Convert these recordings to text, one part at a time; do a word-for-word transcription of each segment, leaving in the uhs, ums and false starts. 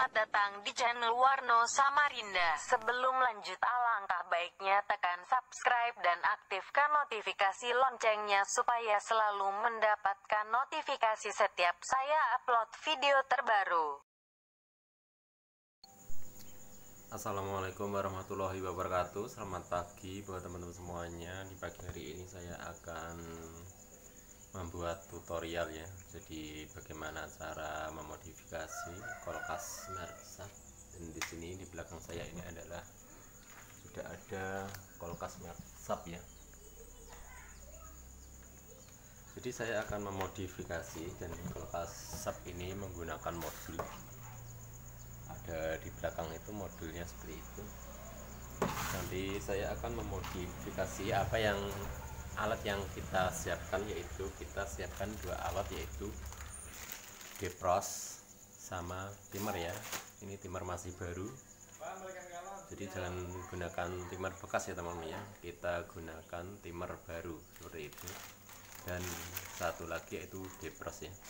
Selamat datang di channel Warno Samarinda. Sebelum lanjut, alangkah baiknya tekan subscribe dan aktifkan notifikasi loncengnya supaya selalu mendapatkan notifikasi setiap saya upload video terbaru. Assalamualaikum warahmatullahi wabarakatuh. Selamat pagi buat teman-teman semuanya. Di pagi hari ini saya akan membuat tutorial ya. Jadi bagaimana cara memodifikasi kulkas merek SAP. Dan di sini di belakang saya ini adalah sudah ada kulkas merek SAP ya. Jadi saya akan memodifikasi, dan kulkas SAP ini menggunakan modul. Ada di belakang itu modulnya seperti itu. Nanti saya akan memodifikasi apa yang alat yang kita siapkan, yaitu kita siapkan dua alat, yaitu defrost sama timer ya. Ini timer masih baru, jadi jangan gunakan timer bekas ya teman-teman ya, kita gunakan timer baru seperti itu. Dan satu lagi yaitu defrost ya.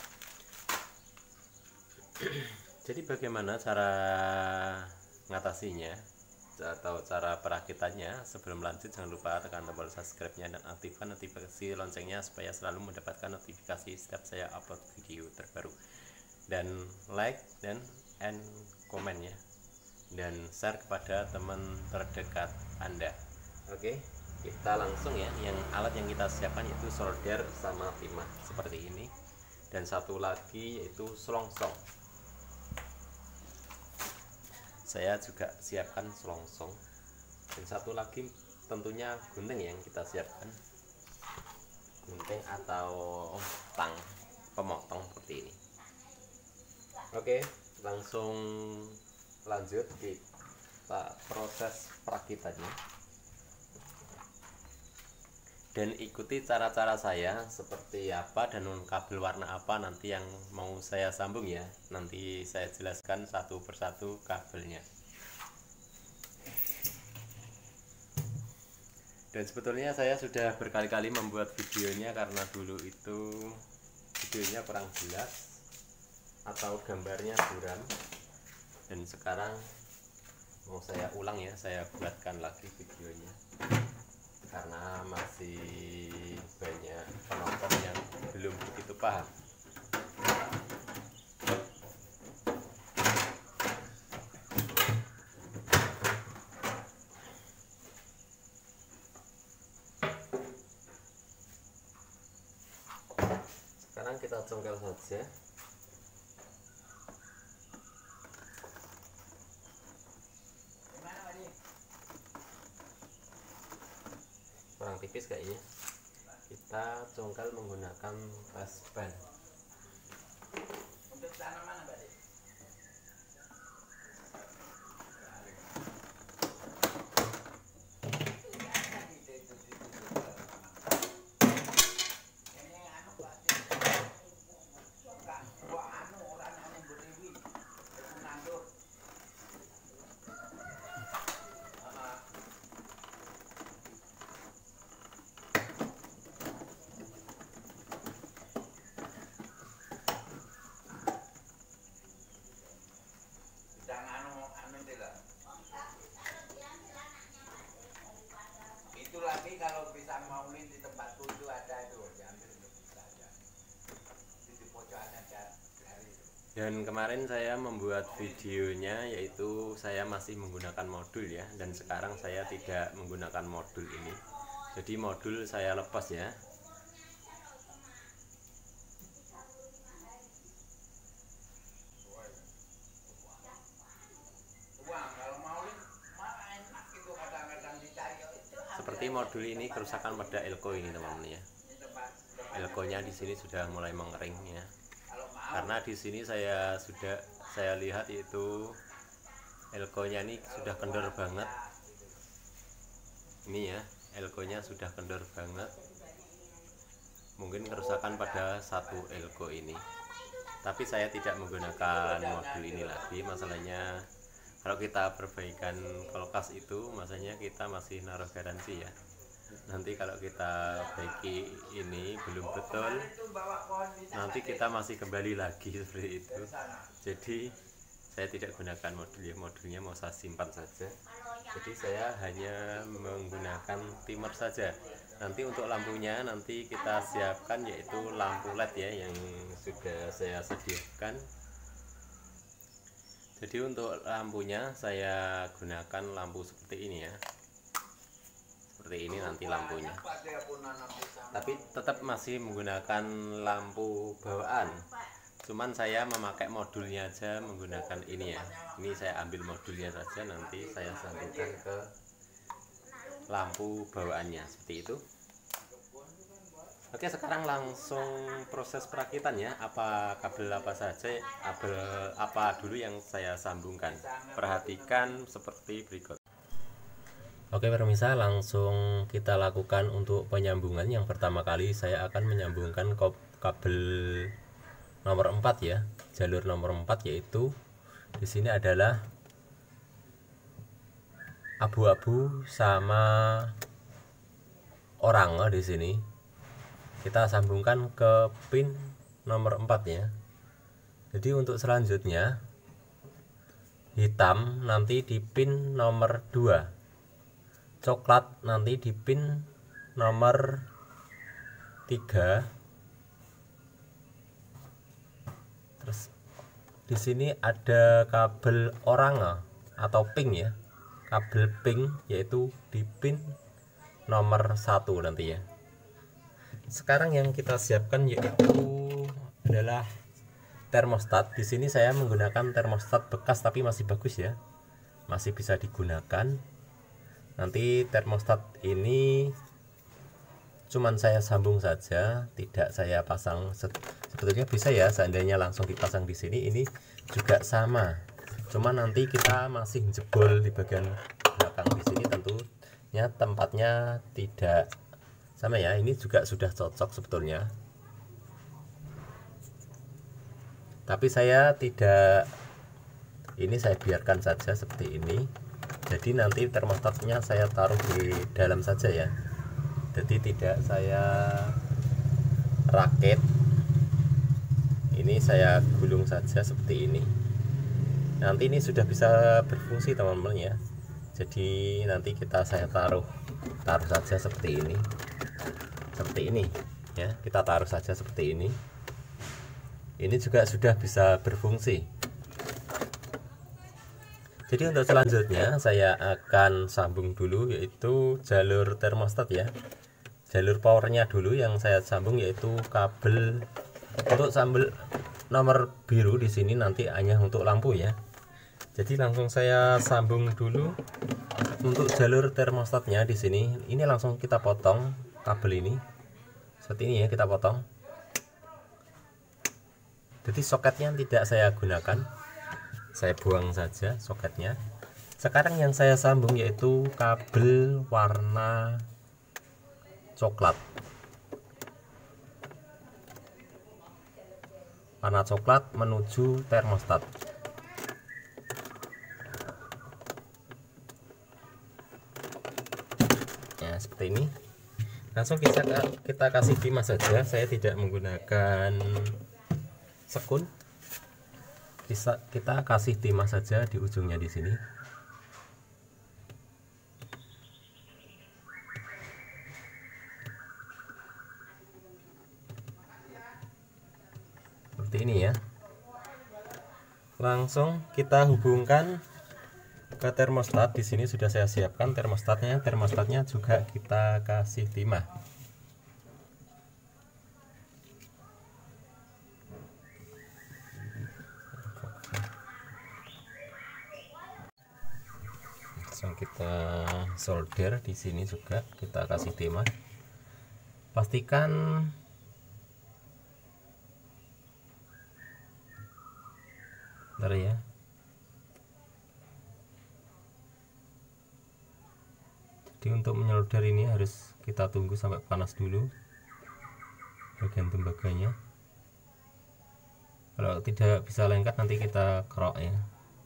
Jadi bagaimana cara ngatasinya atau cara perakitannya? Sebelum lanjut, jangan lupa tekan tombol subscribe-nya dan aktifkan notifikasi loncengnya supaya selalu mendapatkan notifikasi setiap saya upload video terbaru. Dan like dan and komen ya, dan share kepada teman terdekat Anda. Oke, kita langsung ya. Yang alat yang kita siapkan itu solder sama timah seperti ini, dan satu lagi yaitu selongsong. Saya juga siapkan selongsong, dan satu lagi tentunya gunting yang kita siapkan, gunting atau tang pemotong seperti ini. Oke, langsung lanjut kita proses perakitannya, dan ikuti cara-cara saya seperti apa dan kabel warna apa nanti yang mau saya sambung ya. Nanti saya jelaskan satu persatu kabelnya. Dan sebetulnya saya sudah berkali-kali membuat videonya, karena dulu itu videonya kurang jelas atau gambarnya buram, dan sekarang mau saya ulang ya, saya buatkan lagi videonya karena masih banyak penonton yang belum begitu paham. Sekarang kita congkel saja. Kurang tipis kayaknya. Kita congkel menggunakan respen. Untuk tanaman apa deh? Itu lagi kalau pisang maulid di tempatku itu ada itu, diambil saja. Di pojokan ada dari. Dan kemarin saya membuat videonya, yaitu saya masih menggunakan modul ya, dan sekarang saya tidak menggunakan modul ini. Jadi modul saya lepas ya. Seperti modul ini kerusakan pada elko ini teman-teman ya. Elkonya di sini sudah mulai mengering ya. Karena di sini saya sudah saya lihat itu elkonya ini sudah kendor banget. Ini ya, elkonya sudah kendor banget. Mungkin kerusakan pada satu elko ini. Tapi saya tidak menggunakan modul ini lagi. Masalahnya kalau kita perbaikan kulkas itu, masanya kita masih naruh garansi ya. Nanti kalau kita perbaiki ini belum betul, nanti kita masih kembali lagi seperti itu. Jadi saya tidak gunakan modul ya, modulnya mau saya simpan saja. Jadi saya hanya menggunakan timer saja. Nanti untuk lampunya nanti kita siapkan yaitu lampu L E D ya, yang sudah saya sediakan. Jadi untuk lampunya saya gunakan lampu seperti ini ya, seperti ini nanti lampunya, tapi tetap masih menggunakan lampu bawaan, cuman saya memakai modulnya aja menggunakan ini ya. Ini saya ambil modulnya saja, nanti saya sambungkan ke lampu bawaannya seperti itu. Oke, sekarang langsung proses perakitan ya. Apa kabel apa saja, kabel apa dulu yang saya sambungkan. Perhatikan seperti berikut. Oke pemirsa, langsung kita lakukan untuk penyambungan. Yang pertama kali saya akan menyambungkan kabel nomor empat ya, jalur nomor empat, yaitu di sini adalah abu-abu sama orang di sini. Kita sambungkan ke pin nomor empat ya. Jadi untuk selanjutnya hitam nanti di pin nomor dua, coklat nanti di pin nomor tiga. Terus di sini ada kabel oranye atau pink ya, kabel pink yaitu di pin nomor satu nanti ya. Sekarang yang kita siapkan yaitu adalah termostat. Di sini saya menggunakan termostat bekas tapi masih bagus ya, masih bisa digunakan. Nanti termostat ini cuman saya sambung saja, tidak saya pasang. Sebetulnya bisa ya seandainya langsung dipasang di sini, ini juga sama. Cuman nanti kita masih jebol di bagian belakang di sini, tentunya tempatnya tidak sama ya. Ini juga sudah cocok sebetulnya, tapi saya tidak, ini saya biarkan saja seperti ini. Jadi nanti termostatnya saya taruh di dalam saja ya, jadi tidak saya rakit. Ini saya gulung saja seperti ini. Nanti ini sudah bisa berfungsi teman-teman ya. Jadi nanti kita saya taruh taruh saja seperti ini, seperti ini ya, kita taruh saja seperti ini. Ini juga sudah bisa berfungsi. Jadi untuk selanjutnya saya akan sambung dulu yaitu jalur termostat ya, jalur powernya dulu yang saya sambung yaitu kabel untuk sambel nomor biru di sini nanti hanya untuk lampu ya. Jadi langsung saya sambung dulu untuk jalur termostatnya di sini. Ini langsung kita potong kabel ini seperti ini ya, kita potong. Jadi soketnya tidak saya gunakan, saya buang saja soketnya. Sekarang yang saya sambung yaitu kabel warna coklat, warna coklat menuju termostat. Ya seperti ini. Langsung kita kita kasih timah saja. Saya tidak menggunakan sekun. Bisa kita kasih timah saja di ujungnya di sini. Seperti ini ya. Langsung kita hubungkan ke termostat. Di sini sudah saya siapkan termostatnya. Termostatnya juga kita kasih timah. Langsung kita solder di sini juga kita kasih timah. Pastikan bentar ya. Jadi untuk menyolder ini harus kita tunggu sampai panas dulu bagian tembaganya. Kalau tidak bisa lengket nanti kita kerok ya.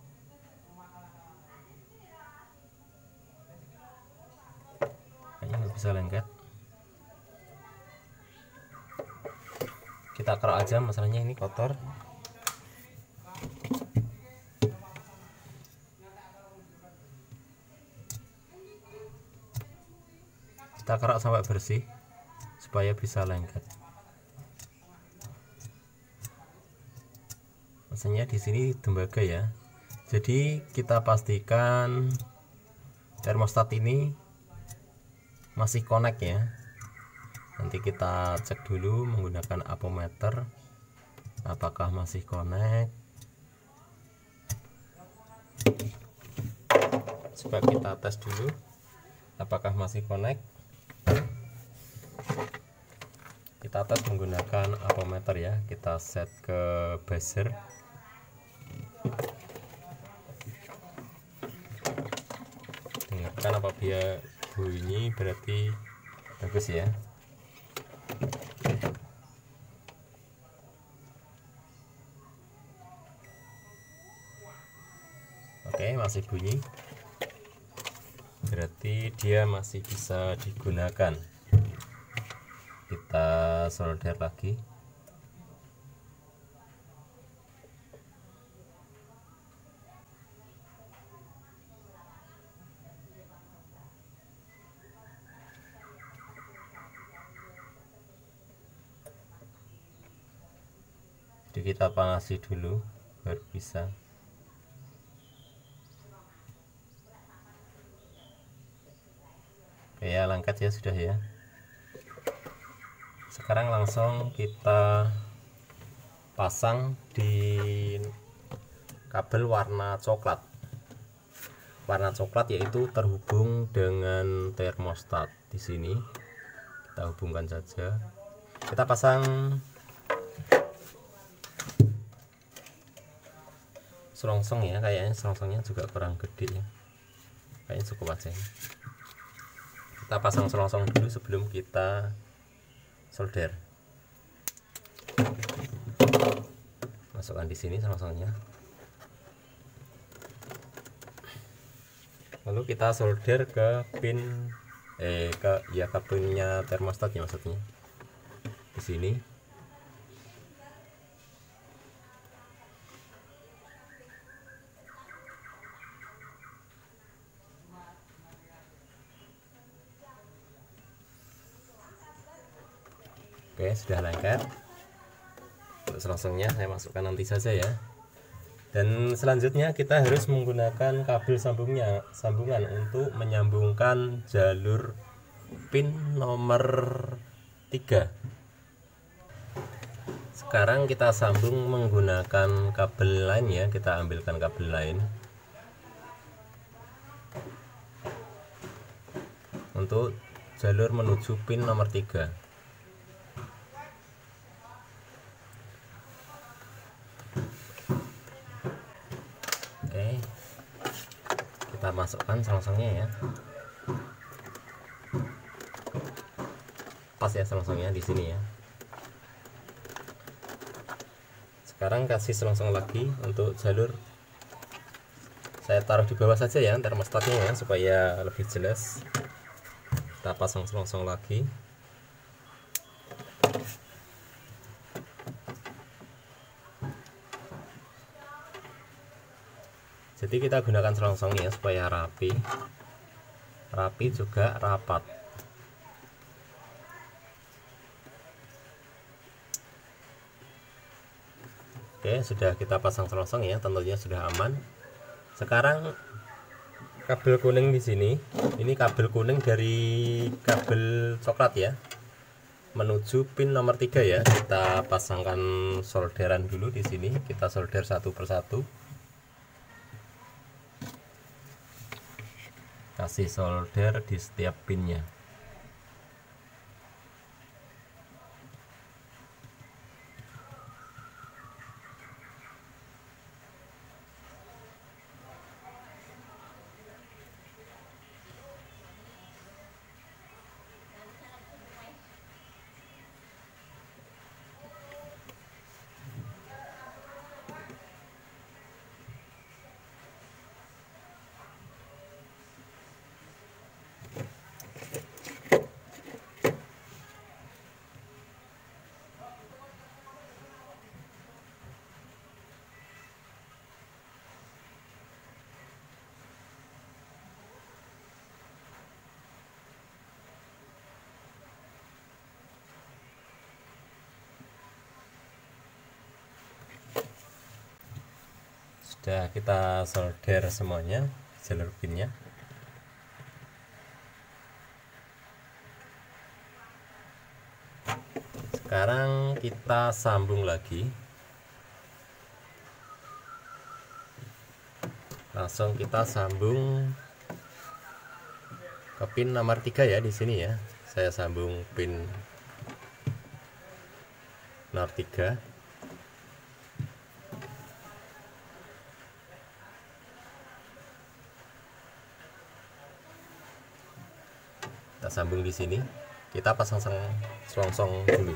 Kayaknya nggak bisa lengket. Kita kerok aja, masalahnya ini kotor. kita kerak sampai bersih supaya bisa lengket. Maksudnya di sini tembaga ya. Jadi kita pastikan termostat ini masih connect ya. Nanti kita cek dulu menggunakan apometer apakah masih connect. Coba kita tes dulu apakah masih connect. Kita tes menggunakan apometer ya. Kita set ke buzzer. Dengarkan apabila bunyi berarti bagus ya. Oke, masih bunyi, berarti dia masih bisa digunakan. Kita solder lagi. Jadi kita panasi dulu baru bisa. Oke ya, lengket ya sudah ya. Sekarang langsung kita pasang di kabel warna coklat. Warna coklat yaitu terhubung dengan termostat. Di sini kita hubungkan saja. Kita pasang selongsong ya, kayaknya selongsongnya juga kurang gede ya, kayaknya cukup aja. Kita pasang selongsong dulu sebelum kita solder. Masukkan di sini selongsongnya, lalu kita solder ke pin eh ke ya ke pinnya termostatnya, maksudnya di sini. Oke, sudah lengket. Untuk selongsongnya saya masukkan nanti saja ya. Dan selanjutnya kita harus menggunakan kabel sambungnya, sambungan untuk menyambungkan jalur pin nomor tiga. Sekarang kita sambung menggunakan kabel lain ya, kita ambilkan kabel lain untuk jalur menuju pin nomor tiga. Oke, kita masukkan selongsongnya ya. Pas ya selongsongnya di sini ya. Sekarang kasih selongsong lagi untuk jalur. Saya taruh di bawah saja ya termostatnya ya supaya lebih jelas. Kita pasang selongsong lagi. Jadi kita gunakan selongsongnya supaya rapi, rapi juga rapat. Oke, sudah kita pasang selongsong ya, tentunya sudah aman. Sekarang kabel kuning di sini, ini kabel kuning dari kabel coklat ya, menuju pin nomor tiga ya. Kita pasangkan solderan dulu di sini, kita solder satu persatu. Kasih solder di setiap pinnya. Sudah kita solder semuanya jalur pinnya. Sekarang kita sambung lagi. Langsung kita sambung ke pin nomor tiga ya di sini ya. Saya sambung pin nomor tiga. Kita sambung di sini. Kita pasang selongsong dulu.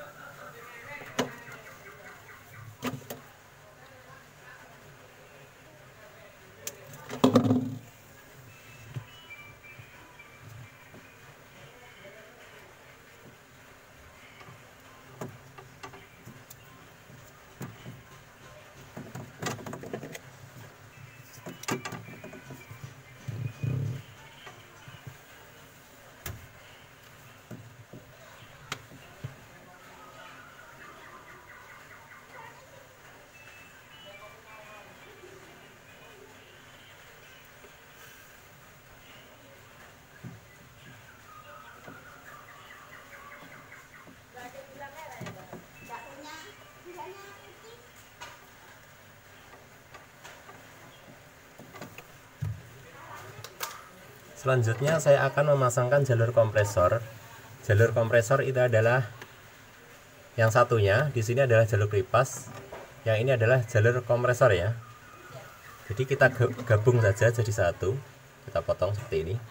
Selanjutnya saya akan memasangkan jalur kompresor. Jalur kompresor itu adalah yang satunya, di sini adalah jalur kipas, yang ini adalah jalur kompresor ya. Jadi kita gabung saja jadi satu. Kita potong seperti ini.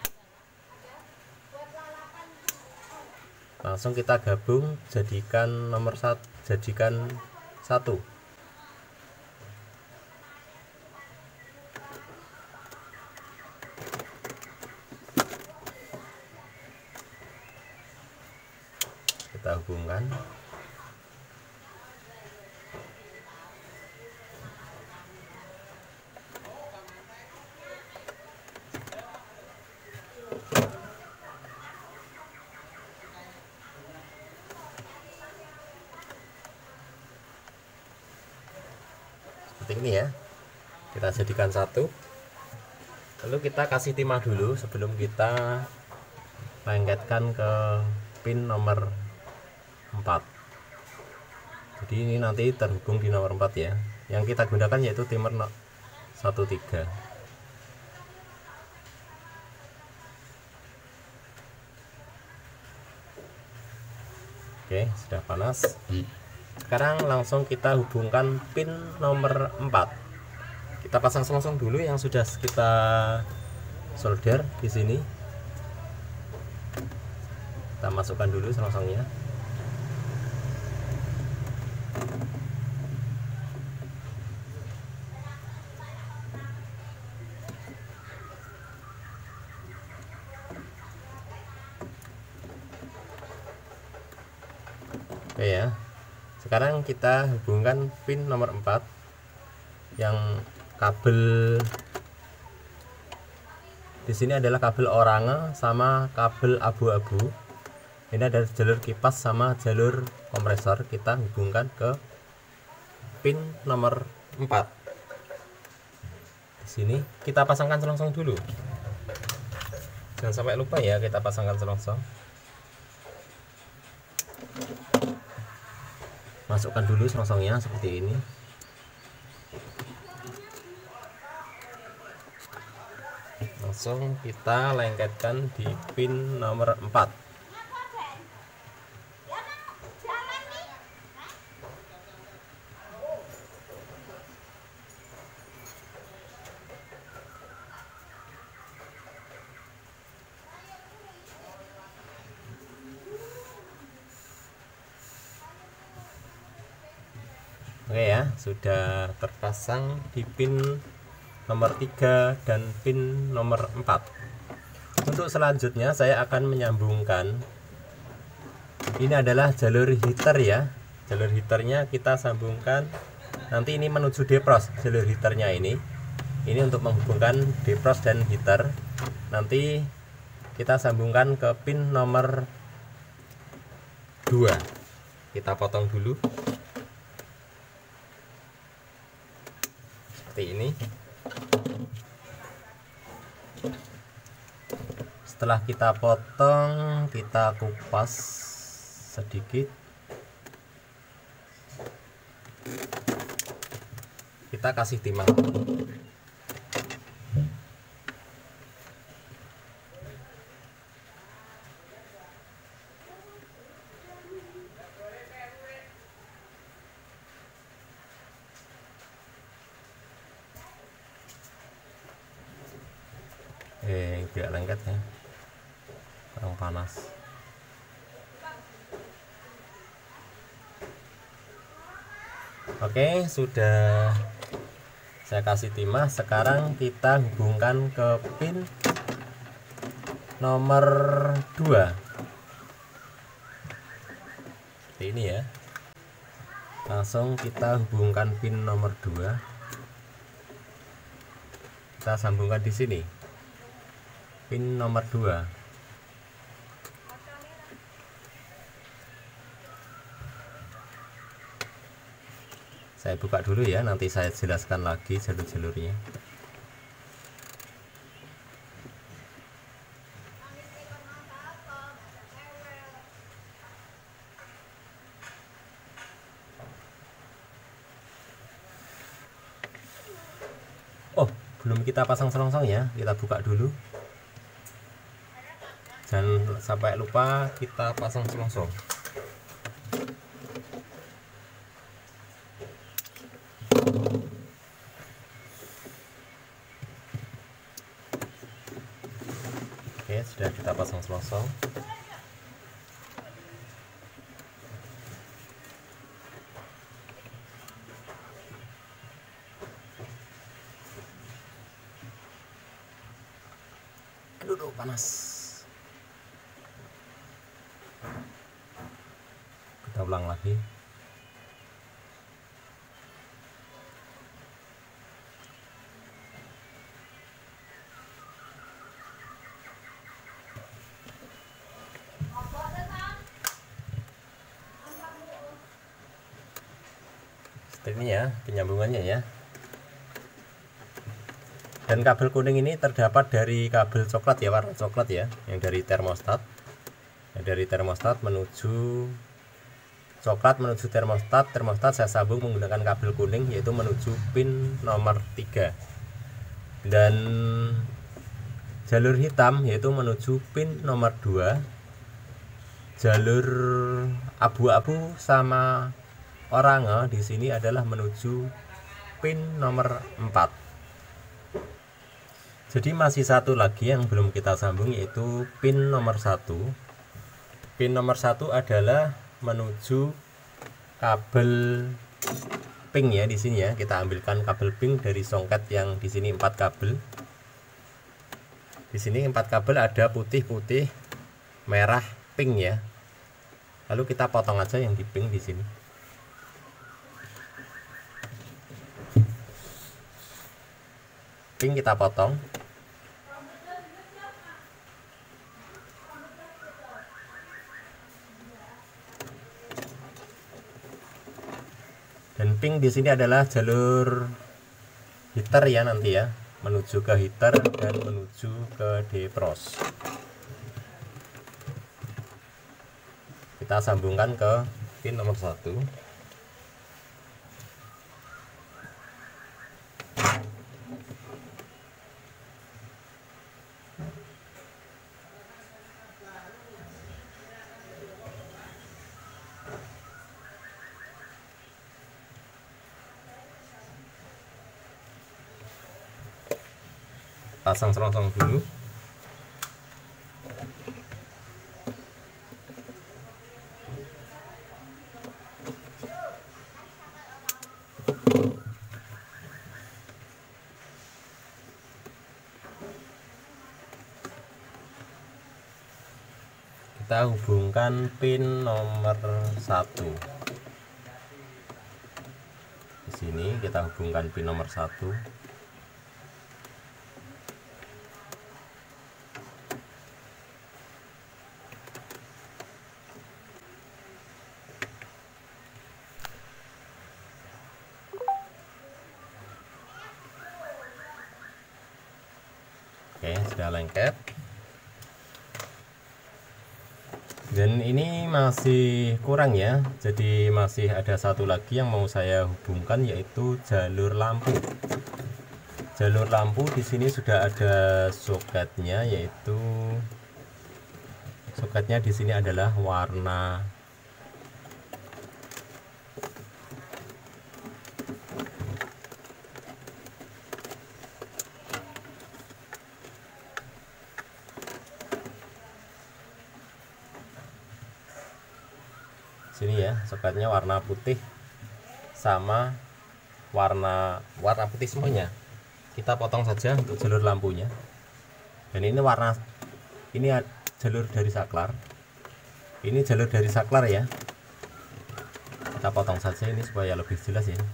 Langsung kita gabung jadikan nomor satu, jadikan satu. Kita hubungkan. Seperti ini ya. Kita jadikan satu. Lalu kita kasih timah dulu sebelum kita lengketkan ke pin nomor empat. Jadi ini nanti terhubung di nomor empat ya. Yang kita gunakan yaitu timer satu tiga. Oke, sudah panas. Sekarang langsung kita hubungkan pin nomor empat. Kita pasang selongsong dulu yang sudah kita solder di sini. Kita masukkan dulu selongsongnya. Oke ya. Sekarang kita hubungkan pin nomor empat yang kabel di sini adalah kabel oranye sama kabel abu-abu. Ini ada jalur kipas sama jalur kompresor. Kita hubungkan ke pin nomor empat. Di sini kita pasangkan selongsong dulu. Jangan sampai lupa ya, kita pasangkan selongsong. Masukkan dulu selongsongnya seperti ini. Langsung kita lengketkan di pin nomor empat. Oke ya, sudah terpasang di pin nomor tiga dan pin nomor empat. Untuk selanjutnya saya akan menyambungkan, ini adalah jalur heater ya. Jalur heaternya kita sambungkan, nanti ini menuju defrost. Jalur heaternya ini ini untuk menghubungkan defrost dan heater. Nanti kita sambungkan ke pin nomor dua. Kita potong dulu seperti ini. Setelah kita potong, kita kupas sedikit. Kita kasih timah. Eh, tidak lengket ya, kurang panas. Oke, sudah saya kasih timah. Sekarang kita hubungkan ke pin nomor dua seperti ini ya. Langsung kita hubungkan pin nomor dua, kita sambungkan di sini pin nomor dua. Saya buka dulu ya, nanti saya jelaskan lagi jalur-jalurnya. Oh, belum kita pasang selongsong ya, kita buka dulu. Jangan sampai lupa kita pasang selongsong. Oke, sudah kita pasang selongsong. Aduh, panas. Kita ulang lagi. Seperti ini ya penyambungannya ya. Dan kabel kuning ini terdapat dari kabel coklat ya, warna coklat ya, yang dari termostat. Yang dari termostat menuju coklat menuju termostat. Termostat saya sambung menggunakan kabel kuning, yaitu menuju pin nomor tiga. Dan jalur hitam yaitu menuju pin nomor dua. Jalur abu-abu sama oranye di sini adalah menuju pin nomor empat. Jadi masih satu lagi yang belum kita sambung, yaitu pin nomor satu. Pin nomor satu adalah menuju kabel pink ya di sini ya. Kita ambilkan kabel pink dari songket yang di sini empat kabel. Di sini empat kabel, ada putih-putih, merah, pink ya. Lalu kita potong aja yang di pink di sini. Pink kita potong. Dan pink di sini adalah jalur heater ya nanti ya, menuju ke heater dan menuju ke defrost. Kita sambungkan ke pin nomor satu. Pasang selongsong dulu. Kita hubungkan pin nomor satu. Di sini kita hubungkan pin nomor satu. sudah lengket. Dan ini masih kurang ya, jadi masih ada satu lagi yang mau saya hubungkan, yaitu jalur lampu. Jalur lampu di sini sudah ada soketnya, yaitu soketnya di sini adalah warna sini ya, soketnya warna putih sama warna warna putih semuanya. Kita potong saja untuk jalur lampunya. Dan ini warna ini jalur dari saklar, ini jalur dari saklar ya. Kita potong saja ini supaya lebih jelas ya.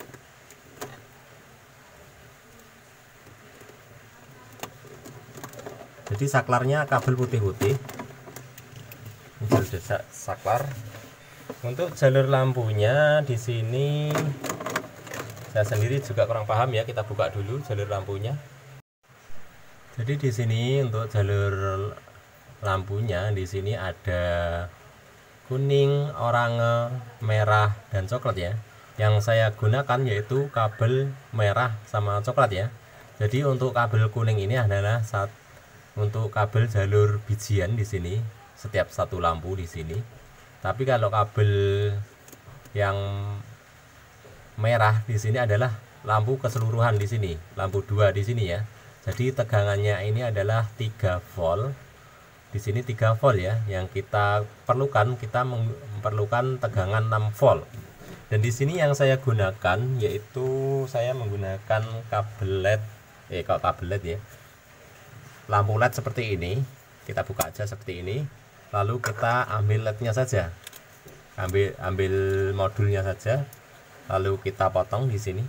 Jadi saklarnya kabel putih-putih, ini jalur dari saklar. Untuk jalur lampunya di sini saya sendiri juga kurang paham ya. Kita buka dulu jalur lampunya. Jadi di sini untuk jalur lampunya di sini ada kuning, oranye, merah, dan coklat ya. Yang saya gunakan yaitu kabel merah sama coklat ya. Jadi untuk kabel kuning ini adalah saat untuk kabel jalur bijian di sini, setiap satu lampu di sini. Tapi kalau kabel yang merah di sini adalah lampu keseluruhan di sini, lampu dua di sini ya. Jadi tegangannya ini adalah tiga volt. Di sini tiga volt ya. Yang kita perlukan, kita memerlukan tegangan enam volt. Dan di sini yang saya gunakan yaitu saya menggunakan kabel L E D. Eh kalau kabel L E D ya. Lampu L E D seperti ini. Kita buka aja seperti ini. Lalu kita ambil L E D-nya saja, ambil ambil modulnya saja, lalu kita potong di sini.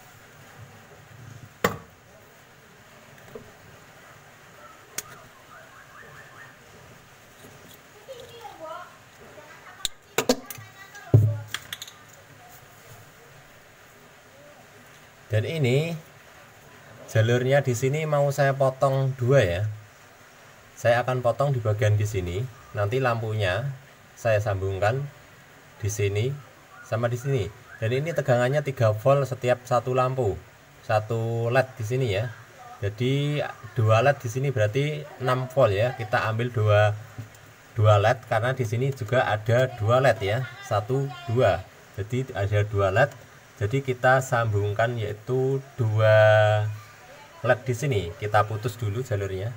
Dan ini jalurnya di sini mau saya potong dua ya. Saya akan potong di bagian di sini. Nanti lampunya saya sambungkan di sini sama di sini. Dan ini tegangannya tiga volt setiap satu lampu, satu L E D di sini ya. Jadi dua L E D di sini berarti enam volt ya. Kita ambil dua dua L E D karena di sini juga ada dua L E D ya, satu dua. Jadi ada dua L E D. Jadi kita sambungkan yaitu dua L E D di sini. Kita putus dulu jalurnya.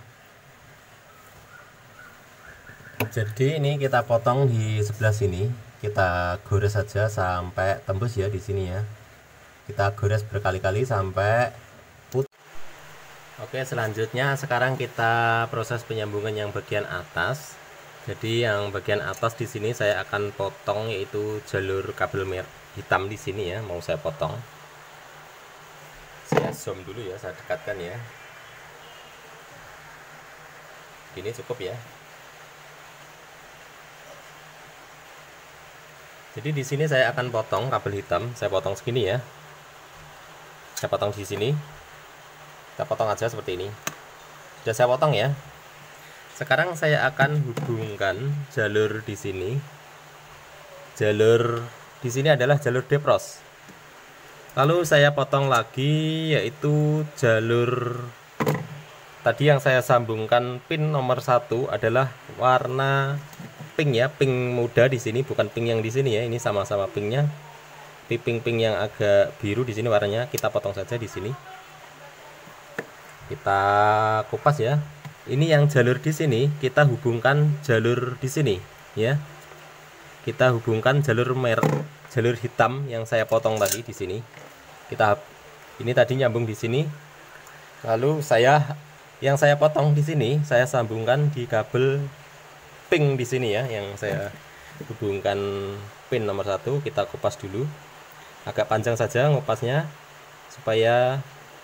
Jadi ini kita potong di sebelah sini, kita gores saja sampai tembus ya di sini ya. Kita gores berkali-kali sampai put. Oke, selanjutnya sekarang kita proses penyambungan yang bagian atas. Jadi yang bagian atas di sini saya akan potong yaitu jalur kabel merah hitam di sini ya, mau saya potong. Saya zoom dulu ya, saya dekatkan ya. Ini cukup ya. Jadi di sini saya akan potong kabel hitam, saya potong segini ya. Saya potong di sini. Kita potong aja seperti ini. Sudah saya potong ya. Sekarang saya akan hubungkan jalur di sini. Jalur di sini adalah jalur depros. Lalu saya potong lagi yaitu jalur tadi yang saya sambungkan pin nomor satu adalah warna pink ya, pink muda di sini, bukan pink yang di sini ya. Ini sama-sama pinknya. Pink-pink yang agak biru di sini warnanya. Kita potong saja di sini. Kita kupas ya. Ini yang jalur di sini, kita hubungkan jalur di sini ya. Kita hubungkan jalur merah, jalur hitam yang saya potong tadi di sini. Kita ini tadi nyambung di sini. Lalu saya yang saya potong di sini, saya sambungkan di kabel pink di sini ya, yang saya hubungkan pin nomor satu. Kita kupas dulu, agak panjang saja ngupasnya supaya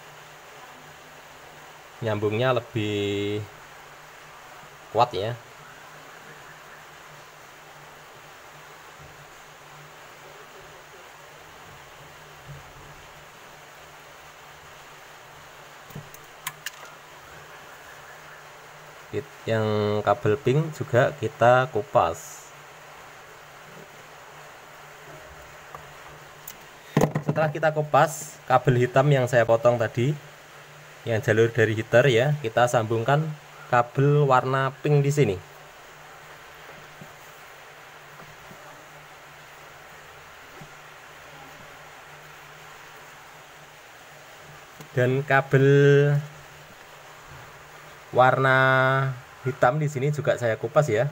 nyambungnya lebih kuat ya. yang kabel pink juga kita kupas. Setelah kita kupas, kabel hitam yang saya potong tadi, yang jalur dari heater ya, kita sambungkan kabel warna pink di sini. Dan kabel warna hitam di sini juga saya kupas ya.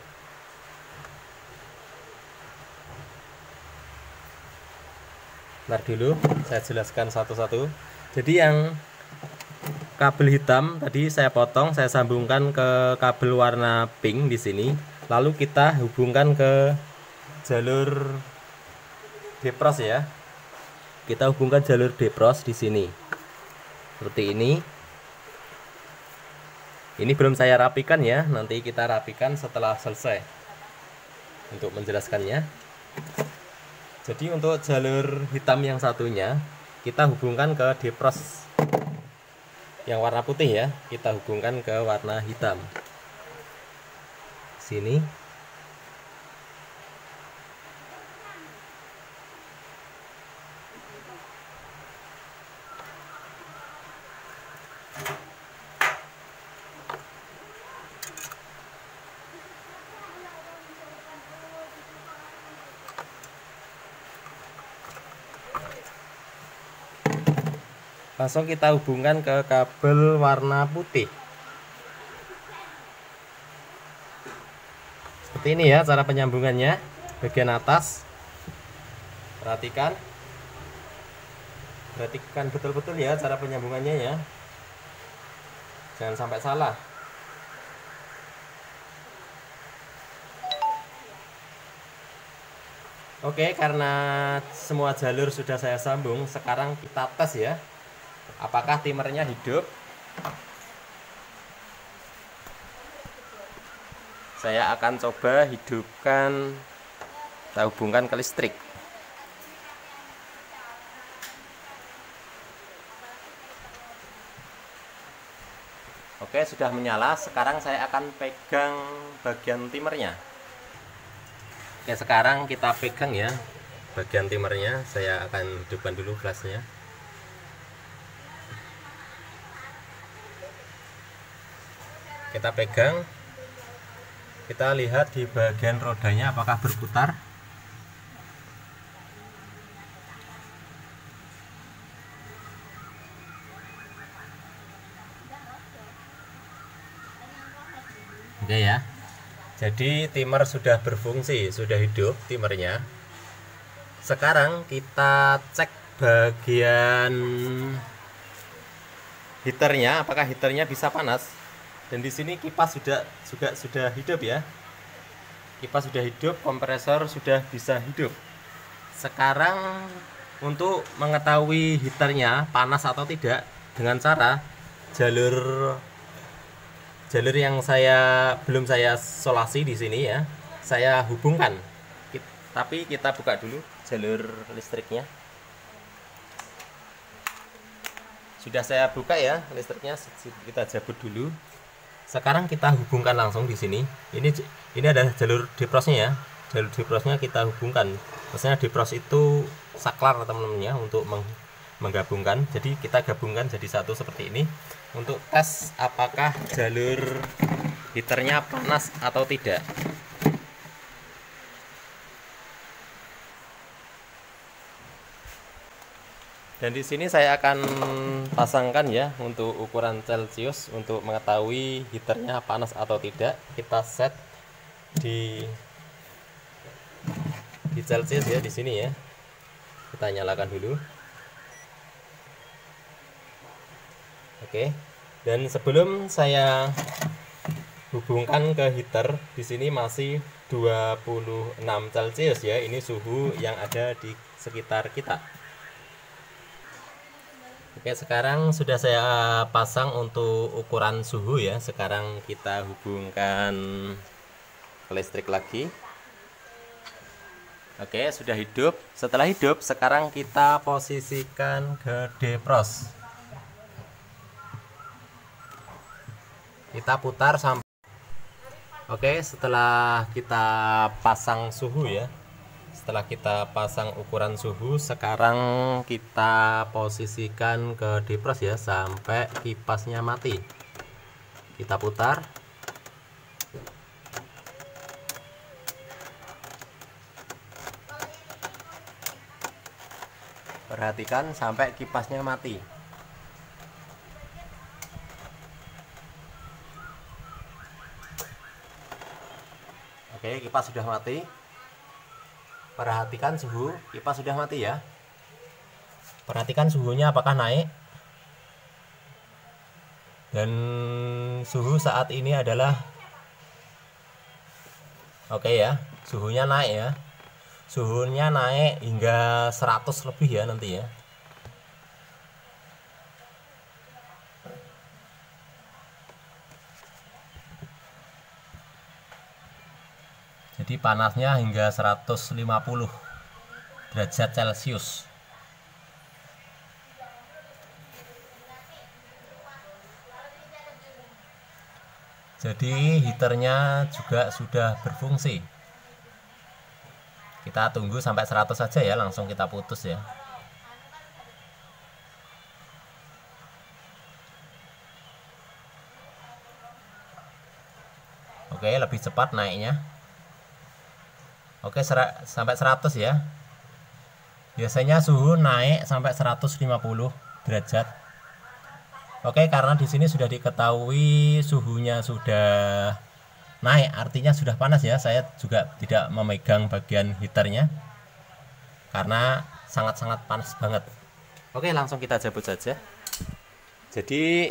Ntar dulu saya jelaskan satu-satu. Jadi yang kabel hitam tadi saya potong, saya sambungkan ke kabel warna pink di sini. Lalu kita hubungkan ke jalur depros ya. Kita hubungkan jalur depros di sini. Seperti ini. Ini belum saya rapikan ya, nanti kita rapikan setelah selesai untuk menjelaskannya. Jadi untuk jalur hitam yang satunya kita hubungkan ke depros yang warna putih ya, kita hubungkan ke warna hitam. Sini. Langsung kita hubungkan ke kabel warna putih. Seperti ini ya cara penyambungannya. Bagian atas, perhatikan, perhatikan betul-betul ya cara penyambungannya ya. Jangan sampai salah. Oke, karena semua jalur sudah saya sambung, sekarang kita tes ya. Apakah timernya hidup? Saya akan coba hidupkan, kita hubungkan ke listrik. Oke, sudah menyala. Sekarang saya akan pegang bagian timernya. Oke, sekarang kita pegang ya bagian timernya. Saya akan hidupkan dulu flashnya. Kita pegang, kita lihat di bagian rodanya apakah berputar. Oke ya, jadi timer sudah berfungsi, sudah hidup timernya. Sekarang kita cek bagian heaternya, apakah heaternya bisa panas. Dan di sini kipas sudah juga sudah hidup ya. Kipas sudah hidup, kompresor sudah bisa hidup. Sekarang untuk mengetahui heaternya panas atau tidak dengan cara jalur jalur yang saya belum saya solasi di sini ya, saya hubungkan. Tapi kita buka dulu jalur listriknya. Sudah saya buka ya listriknya, kita cabut dulu. Sekarang kita hubungkan langsung di sini. Ini ini ada jalur deprosnya ya. Jalur deprosnya kita hubungkan. Maksudnya depros itu saklar teman-temannya untuk menggabungkan. Jadi kita gabungkan jadi satu seperti ini untuk tes apakah jalur heaternya panas atau tidak. Dan di sini saya akan pasangkan ya untuk ukuran Celcius untuk mengetahui heaternya panas atau tidak. Kita set di di Celcius ya di sini ya. Kita nyalakan dulu. Oke. Dan sebelum saya hubungkan ke heater, di sini masih dua puluh enam Celcius ya. Ini suhu yang ada di sekitar kita. Oke, sekarang sudah saya pasang untuk ukuran suhu ya. Sekarang kita hubungkan ke listrik lagi. Oke, sudah hidup. Setelah hidup, sekarang kita posisikan ke depros. kita putar sampai. Oke, setelah kita pasang suhu ya, setelah kita pasang ukuran suhu, sekarang kita posisikan ke defrost ya sampai kipasnya mati. Kita putar. Perhatikan sampai kipasnya mati. Oke, kipas sudah mati. Perhatikan suhu, kipas sudah mati ya. Perhatikan suhunya apakah naik. Dan suhu saat ini adalah oke ya, suhunya naik ya. Suhunya naik hingga seratus lebih ya nanti ya. Jadi panasnya hingga seratus lima puluh derajat Celcius. Jadi heaternya juga sudah berfungsi. Kita tunggu sampai seratus saja ya, langsung kita putus ya. Oke, lebih cepat naiknya. Oke, sampai seratus ya. Biasanya suhu naik sampai seratus lima puluh derajat. Oke, karena di sini sudah diketahui suhunya sudah naik, artinya sudah panas ya. Saya juga tidak memegang bagian heaternya karena sangat-sangat panas banget. Oke, langsung kita cabut saja. Jadi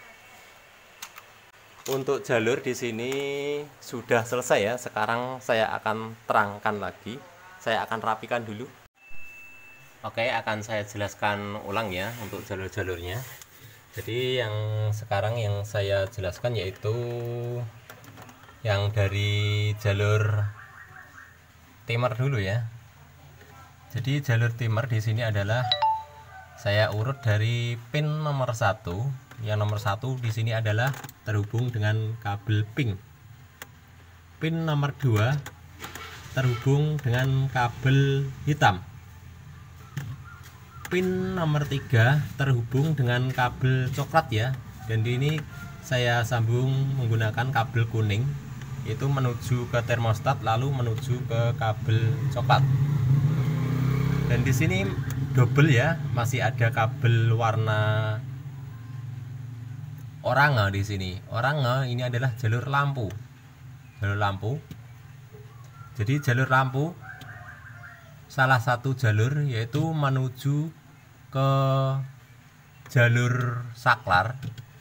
untuk jalur di sini sudah selesai ya. Sekarang saya akan terangkan lagi. Saya akan rapikan dulu. Oke, akan saya jelaskan ulang ya untuk jalur-jalurnya. Jadi yang sekarang yang saya jelaskan yaitu yang dari jalur timer dulu ya. Jadi jalur timer di sini adalah saya urut dari pin nomor satu. Yang nomor satu di sini adalah terhubung dengan kabel pink. Pin nomor dua terhubung dengan kabel hitam. Pin nomor tiga terhubung dengan kabel coklat ya. Dan di ini saya sambung menggunakan kabel kuning, itu menuju ke termostat lalu menuju ke kabel coklat. Dan di sini double ya, masih ada kabel warna oranye di sini. Oranye ini adalah jalur lampu. Jalur lampu. Jadi jalur lampu salah satu jalur yaitu menuju ke jalur saklar,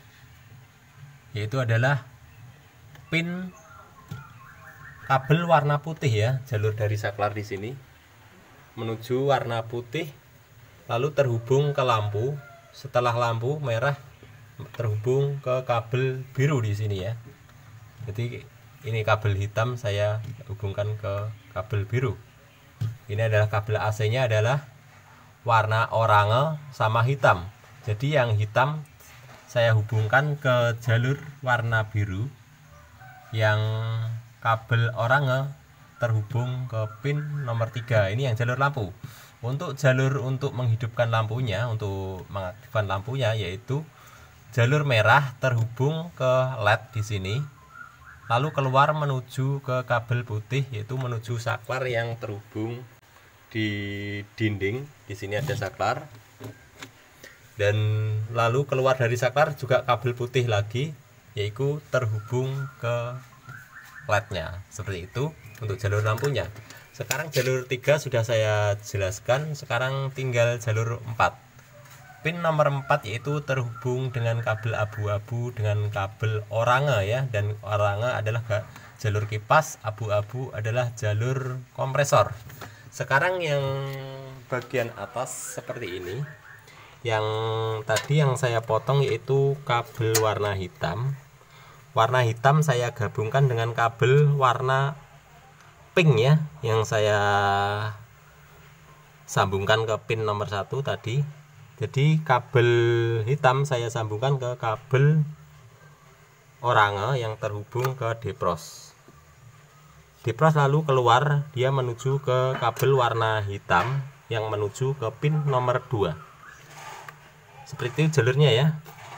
yaitu adalah pin kabel warna putih ya. Jalur dari saklar di sini menuju warna putih lalu terhubung ke lampu. Setelah lampu merah terhubung ke kabel biru di sini ya. Jadi ini kabel hitam saya hubungkan ke kabel biru. Ini adalah kabel A C-nya adalah warna oranye sama hitam. Jadi yang hitam saya hubungkan ke jalur warna biru. Yang kabel oranye terhubung ke pin nomor tiga. Ini yang jalur lampu. Untuk jalur untuk menghidupkan lampunya, untuk mengaktifkan lampunya yaitu jalur merah terhubung ke L E D di sini, lalu keluar menuju ke kabel putih yaitu menuju saklar yang terhubung di dinding. Di sini ada saklar. Dan lalu keluar dari saklar juga kabel putih lagi yaitu terhubung ke L E D-nya. Seperti itu untuk jalur lampunya. Sekarang jalur tiga sudah saya jelaskan, sekarang tinggal jalur empat. Pin nomor empat yaitu terhubung dengan kabel abu-abu dengan kabel oranye ya, dan oranye adalah jalur kipas, abu-abu adalah jalur kompresor. Sekarang yang bagian atas seperti ini, yang tadi yang saya potong yaitu kabel warna hitam. Warna hitam saya gabungkan dengan kabel warna pink ya, yang saya sambungkan ke pin nomor satu tadi. Jadi kabel hitam saya sambungkan ke kabel orange yang terhubung ke depros. Depros lalu keluar, dia menuju ke kabel warna hitam yang menuju ke pin nomor dua. Seperti itu jalurnya ya.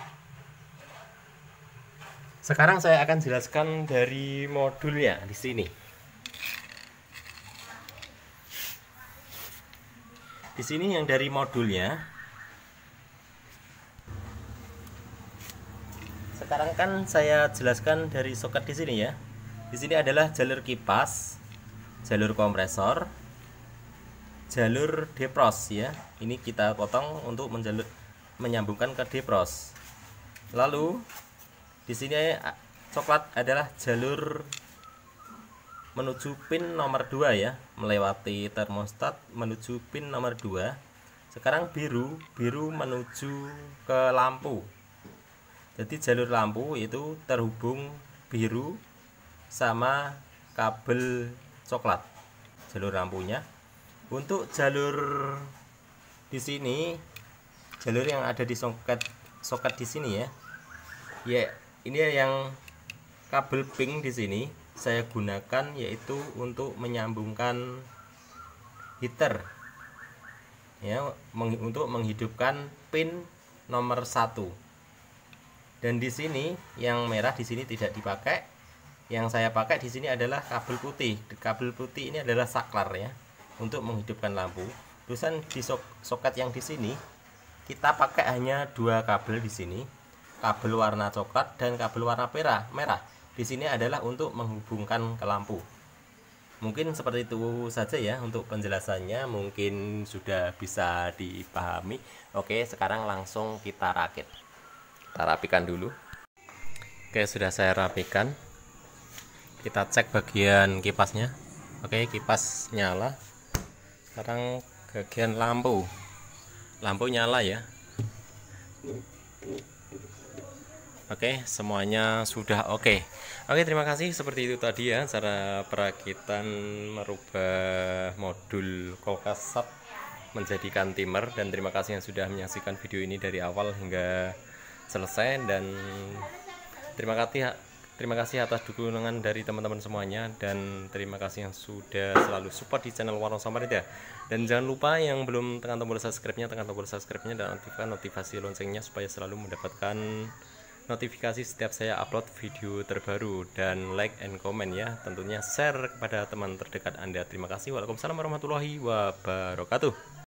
Sekarang saya akan jelaskan dari modulnya di sini. Di sini yang dari modulnya. Sekarang kan saya jelaskan dari soket di sini ya. Di sini adalah jalur kipas, jalur kompresor, jalur depros ya. Ini kita potong untuk menjalur, menyambungkan ke depros. Lalu di sini coklat adalah jalur menuju pin nomor dua ya, melewati termostat menuju pin nomor dua. Sekarang biru, biru menuju ke lampu. Jadi jalur lampu itu terhubung biru sama kabel coklat, jalur lampunya. Untuk jalur di sini, jalur yang ada di soket soket di sini ya. Ya, ini yang kabel pink di sini saya gunakan yaitu untuk menyambungkan heater ya, meng, untuk menghidupkan pin nomor satu. Dan di sini yang merah di sini tidak dipakai. Yang saya pakai di sini adalah kabel putih. Kabel putih ini adalah saklar ya, untuk menghidupkan lampu. Terusan di sok, soket yang di sini kita pakai hanya dua kabel di sini. Kabel warna coklat dan kabel warna merah. Merah di sini adalah untuk menghubungkan ke lampu. Mungkin seperti itu saja ya untuk penjelasannya. Mungkin sudah bisa dipahami. Oke, sekarang langsung kita rakit. Kita rapikan dulu. Oke, sudah saya rapikan. Kita cek bagian kipasnya. Oke, kipas nyala. Sekarang bagian lampu. Lampu nyala ya. Oke, semuanya sudah oke. Oke, terima kasih. Seperti itu tadi ya cara perakitan merubah modul kulkas sub menjadikan timer. Dan terima kasih yang sudah menyaksikan video ini dari awal hingga selesai. Dan terima kasih terima kasih atas dukungan dari teman-teman semuanya. Dan terima kasih yang sudah selalu support di channel Warung Samarinda. Dan jangan lupa yang belum tekan tombol subscribe-nya, tekan tombol subscribe-nya dan aktifkan notifikasi loncengnya supaya selalu mendapatkan notifikasi setiap saya upload video terbaru. Dan like and comment ya, tentunya share kepada teman terdekat Anda. Terima kasih. Waalaikumsalam warahmatullahi wabarakatuh.